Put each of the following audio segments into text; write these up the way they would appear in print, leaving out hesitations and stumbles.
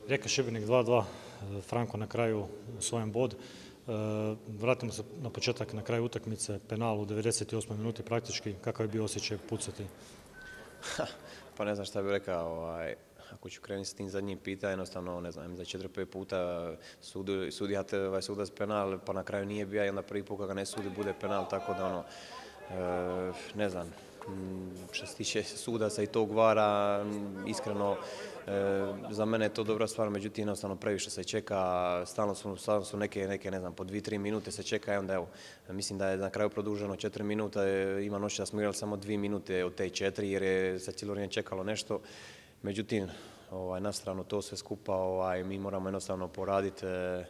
Rijeka Šibenik 2:2, Franko na kraju svojem bod. Vratimo se na početak, na kraju utakmice, penal u 98. minuti praktički. Kakav je bio osjećaj pucati? Pa ne znam šta bih rekao. Ako ću krenuti s tim zadnjim pitanjem, jednostavno, ne znam, za 4-5 puta sudija sudac penal, pa na kraju nije bio i onda prvi put kad ga ne sudi bude penal, tako da ne znam. Što se tiče sudaca i tog vara, iskreno, za mene je to dobra stvar, međutim, jednostavno previše se čeka, stalno su neke, ne znam, po 2-3 minute se čeka i onda evo, mislim da je na kraju produženo 4 minuta, ima noć da smo igrali samo 2 minute od te 4 jer je se cijelo vrijeme čekalo nešto, međutim, na stranu to sve skupa, mi moramo jednostavno poraditi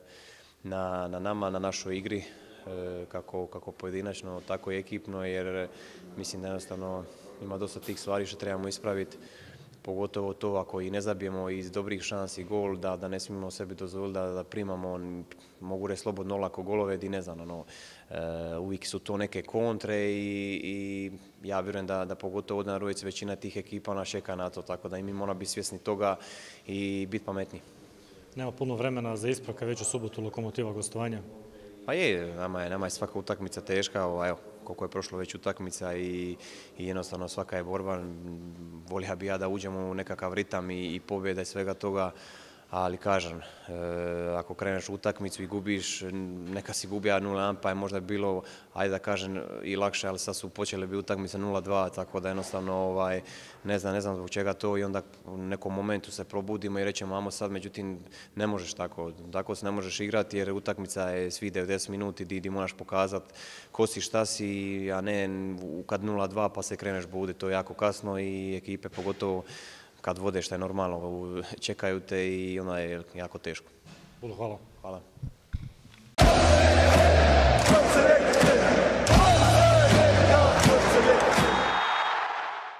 na nama, na našoj igri, kako pojedinačno, tako i ekipno, jer mislim da jednostavno ima dosta tih stvari što trebamo ispraviti, pogotovo to ako i ne zabijemo iz dobrih šansi gol, da ne smijemo sebi dozvoliti da primamo, mogu reći slobodno olako golove, di ne znam, uvijek su to neke kontre i ja vjerujem da pogotovo od Narujice većina tih ekipa nas čeka na to, tako da i mi moramo biti svjesni toga i biti pametni. Nema puno vremena za ispravka, već u subotu Lokomotiva gostovanja. Pa je, nama je svaka utakmica teška, evo, koliko je prošlo već utakmica i jednostavno svaka je borba. Volio bi ja da uđemo u nekakav ritam i pobjeda i svega toga, ali kažem, ako kreneš u utakmicu i gubiš, neka si gubija 0-1 pa je možda bilo, ajde da kažem, i lakše, ali sad su počele biti utakmice 0-2, tako da jednostavno ne znam zbog čega to i onda u nekom momentu se probudimo i rećemo amo sad, međutim ne možeš tako se ne možeš igrati jer utakmica je svi 90 minuti di moraš pokazati ko si, šta si, a ne kad 0-2 pa se kreneš buditi, to je jako kasno i ekipe pogotovo kad vode, što je normalno, čekaju te i onda je jako teško. Hvala. Hvala.